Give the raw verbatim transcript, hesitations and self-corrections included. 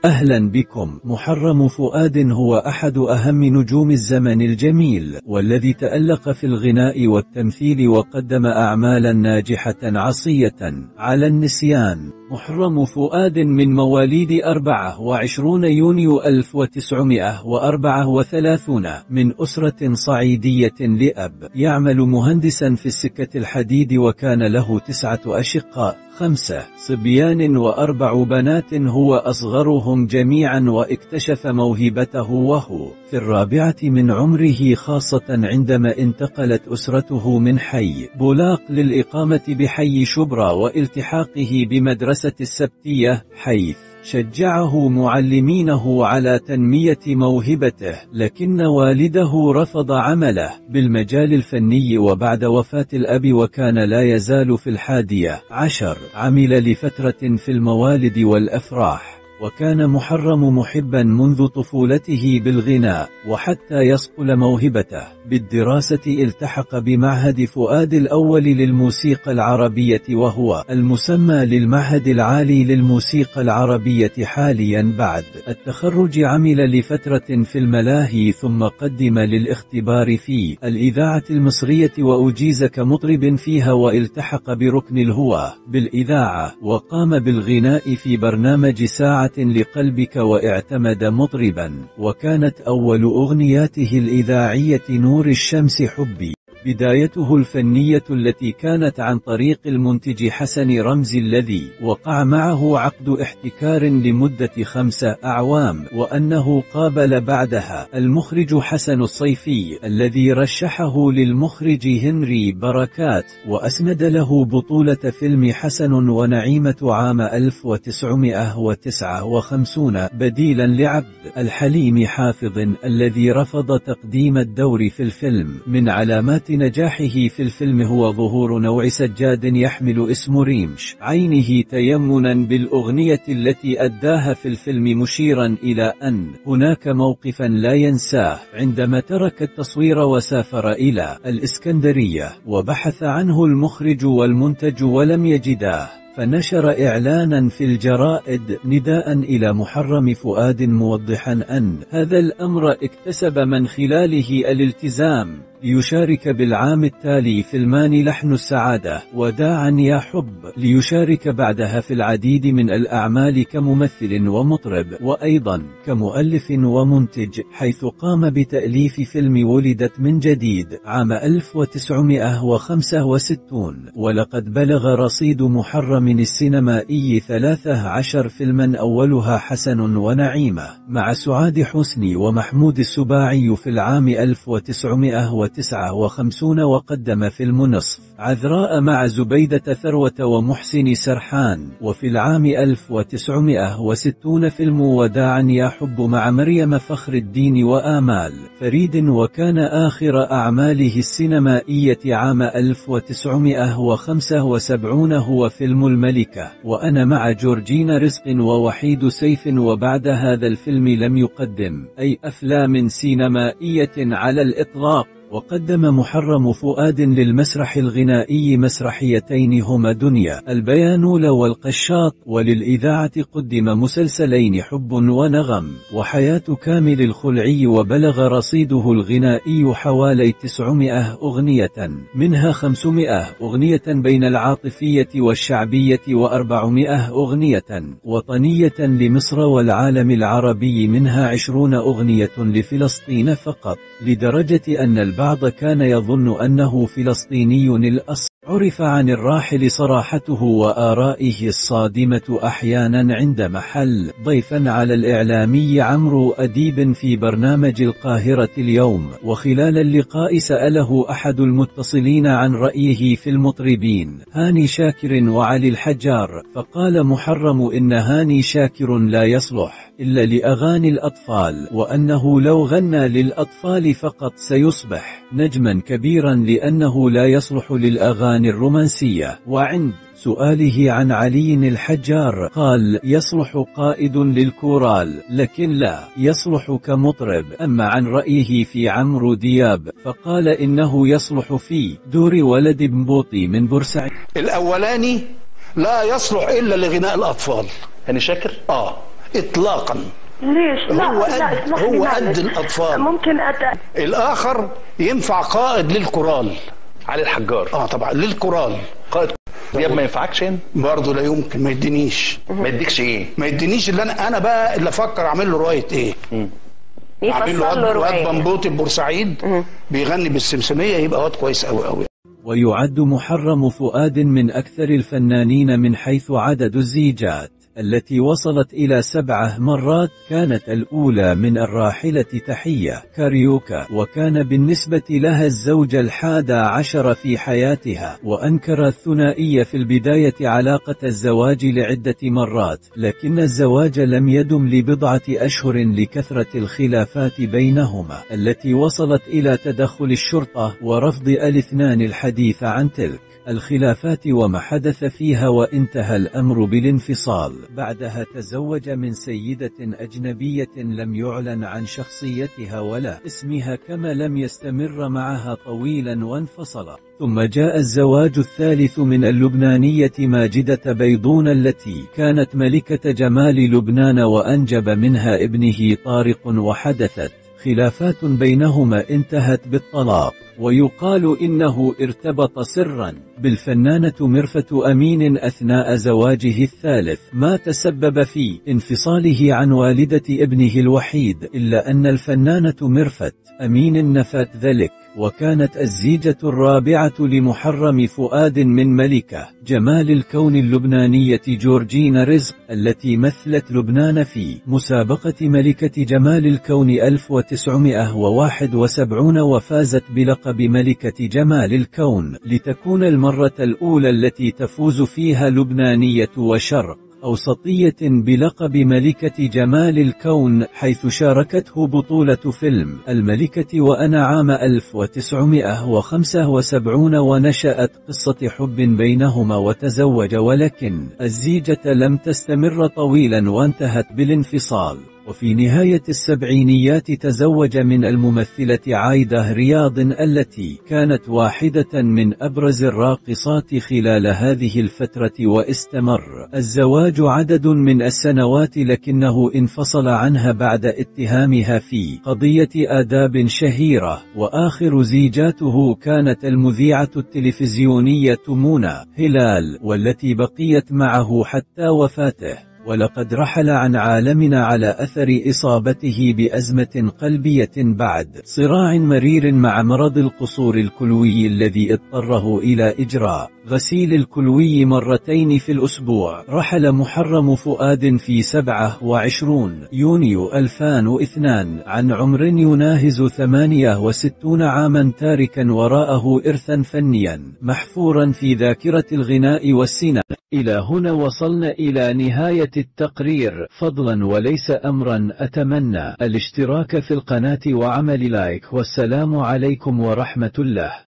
أهلا بكم. محرم فؤاد هو أحد أهم نجوم الزمن الجميل، والذي تألق في الغناء والتمثيل وقدم أعمالا ناجحة عصية على النسيان. محرم فؤاد من مواليد أربعة وعشرين يونيو ألف وتسعمائة وأربعة وثلاثين من أسرة صعيدية لأب يعمل مهندسا في السكة الحديد، وكان له تسعة أشقاء، خمسة صبيان وأربع بنات، هو أصغرهم جميعا، واكتشف موهبته وهو في الرابعة من عمره، خاصة عندما انتقلت أسرته من حي بولاق للإقامة بحي شبرا والتحاقه بمدرسة السبتية، حيث شجعه معلمينه على تنمية موهبته، لكن والده رفض عمله بالمجال الفني. وبعد وفاة الأب وكان لا يزال في الحادية عشر، عمل لفترة في الموالد والأفراح، وكان محرم محبا منذ طفولته بالغناء، وحتى يصقل موهبته بالدراسة التحق بمعهد فؤاد الأول للموسيقى العربية، وهو المسمى للمعهد العالي للموسيقى العربية حاليا. بعد التخرج عمل لفترة في الملاهي، ثم قدم للاختبار في الإذاعة المصرية وأجيز كمطرب فيها، والتحق بركن الهواة بالإذاعة، وقام بالغناء في برنامج ساعة لقلبك، واعتمد مطربا، وكانت أول أغنياته الإذاعية نور الشمس حبي. بدايته الفنية التي كانت عن طريق المنتج حسن رمزي، الذي وقع معه عقد احتكار لمدة خمسة أعوام، وأنه قابل بعدها المخرج حسن الصيفي الذي رشحه للمخرج هنري بركات، وأسند له بطولة فيلم حسن ونعيمة عام ألف وتسعمائة وتسعة وخمسين بديلا لعبد الحليم حافظ الذي رفض تقديم الدور في الفيلم. من علامات نجاحه في الفيلم هو ظهور نوع سجاد يحمل اسم ريمش عينه تيمنا بالأغنية التي أداها في الفيلم، مشيرا إلى أن هناك موقفا لا ينساه عندما ترك التصوير وسافر إلى الإسكندرية، وبحث عنه المخرج والمنتج ولم يجداه، فنشر إعلانا في الجرائد نداء إلى محرم فؤاد موضحا أن هذا الأمر اكتسب من خلاله الالتزام ليشارك بالعام التالي فيلمان لحن السعادة وداعا يا حب، ليشارك بعدها في العديد من الأعمال كممثل ومطرب، وأيضا كمؤلف ومنتج، حيث قام بتأليف فيلم ولدت من جديد عام ألف وتسعمائة وخمسة وستين. ولقد بلغ رصيد محرم السينمائي ثلاثة عشر فيلما، أولها حسن ونعيمة مع سعاد حسني ومحمود السباعي في العام ألف وتسعمائة وتسعة وخمسين، وقدم فيلم نصف عذراء مع زبيدة ثروة ومحسن سرحان، وفي العام ألف وتسعمائة وستين فيلم وداعا يا حب مع مريم فخر الدين وآمال فريد. وكان آخر أعماله السينمائية عام ألف وتسعمائة وخمسة وسبعين هو فيلم الملكة وأنا مع جورجينا رزق ووحيد سيف، وبعد هذا الفيلم لم يقدم أي أفلام سينمائية على الإطلاق. وقدم محرم فؤاد للمسرح الغنائي مسرحيتين هما دنيا البيانول والقشاط، وللإذاعة قدم مسلسلين حب ونغم وحياة كامل الخلعي، وبلغ رصيده الغنائي حوالي تسعمائة أغنية، منها خمسمائة أغنية بين العاطفية والشعبية، وأربعمائة أغنية وطنية لمصر والعالم العربي، منها عشرون أغنية لفلسطين فقط، لدرجة أن البعض البعض كان يظن أنه فلسطيني الأصل. عرف عن الراحل صراحته وآرائه الصادمة أحيانا عند محل ضيفا على الإعلامي عمرو أديب في برنامج القاهرة اليوم، وخلال اللقاء سأله أحد المتصلين عن رأيه في المطربين هاني شاكر وعلي الحجار، فقال محرم إن هاني شاكر لا يصلح إلا لأغاني الأطفال، وأنه لو غنى للأطفال فقط سيصبح نجما كبيرا، لأنه لا يصلح للأغاني الرومانسية. وعند سؤاله عن علي الحجار قال يصلح قائد للكورال لكن لا يصلح كمطرب. أما عن رأيه في عمرو دياب فقال إنه يصلح في دور ولد بنبوطي من بورسعيد. الأولاني لا يصلح إلا لغناء الأطفال. هاني شاكر؟ آه اطلاقا. ليش؟ لا هو لا قد هو قد الاطفال. ممكن أت... الاخر ينفع قائد للكورال. علي الحجار. اه طبعا للكورال قائد. دياب ما ينفعكش هنا برضه؟ لا يمكن، ما يدينيش. ما يديكش ايه؟ ما يدينيش اللي انا انا بقى اللي افكر اعمل له روايه ايه. مم. اعمل له واد بنبوطي ببورسعيد بيغني بالسمسميه، يبقى واد كويس قوي قوي. ويعد محرم فؤاد من أكثر الفنانين من حيث عدد الزيجات التي وصلت إلى سبعة مرات. كانت الأولى من الراحلة تحية كاريوكا، وكان بالنسبة لها الزوج الحادى عشر في حياتها. وأنكر الثنائي في البداية علاقة الزواج لعدة مرات، لكن الزواج لم يدم لبضعة أشهر لكثرة الخلافات بينهما التي وصلت إلى تدخل الشرطة ورفض الاثنان الحديث عن تلك الخلافات وما حدث فيها، وانتهى الأمر بالانفصال. بعدها تزوج من سيدة أجنبية لم يعلن عن شخصيتها ولا اسمها، كما لم يستمر معها طويلا وانفصل. ثم جاء الزواج الثالث من اللبنانية ماجدة بيضون التي كانت ملكة جمال لبنان، وأنجب منها ابنه طارق، وحدثت خلافات بينهما انتهت بالطلاق. ويقال إنه ارتبط سرا بالفنانة مرفة أمين أثناء زواجه الثالث، ما تسبب في انفصاله عن والدة ابنه الوحيد، إلا أن الفنانة مرفة أمين نفت ذلك. وكانت الزيجة الرابعة لمحرم فؤاد من ملكة جمال الكون اللبنانية جورجينا رزق، التي مثلت لبنان في مسابقة ملكة جمال الكون ألف وتسعمائة وواحد وسبعين، وفازت بلقب ملكة جمال الكون، لتكون المرة الأولى التي تفوز فيها لبنانية وشرق أوسطية بلقب ملكة جمال الكون، حيث شاركته بطولة فيلم الملكة وأنا عام ألف وتسعمائة وخمسة وسبعين، ونشأت قصة حب بينهما وتزوج، ولكن الزيجة لم تستمر طويلا وانتهت بالانفصال. وفي نهاية السبعينيات تزوج من الممثلة عايدة رياض التي كانت واحدة من أبرز الراقصات خلال هذه الفترة، واستمر الزواج عدد من السنوات، لكنه انفصل عنها بعد اتهامها في قضية آداب شهيرة. وآخر زيجاته كانت المذيعة التلفزيونية منى هلال، والتي بقيت معه حتى وفاته. ولقد رحل عن عالمنا على أثر إصابته بأزمة قلبية بعد صراع مرير مع مرض القصور الكلوي الذي اضطره إلى إجراء غسيل الكلوي مرتين في الأسبوع. رحل محرم فؤاد في سبعة وعشرين يونيو ألفين واثنين عن عمر يناهز ثمانية وستين عاما، تاركا وراءه إرثا فنيا محفورا في ذاكرة الغناء والسينما. إلى هنا وصلنا إلى نهاية التقرير. فضلا وليس أمرا، أتمنى الاشتراك في القناة وعمل لايك، والسلام عليكم ورحمة الله.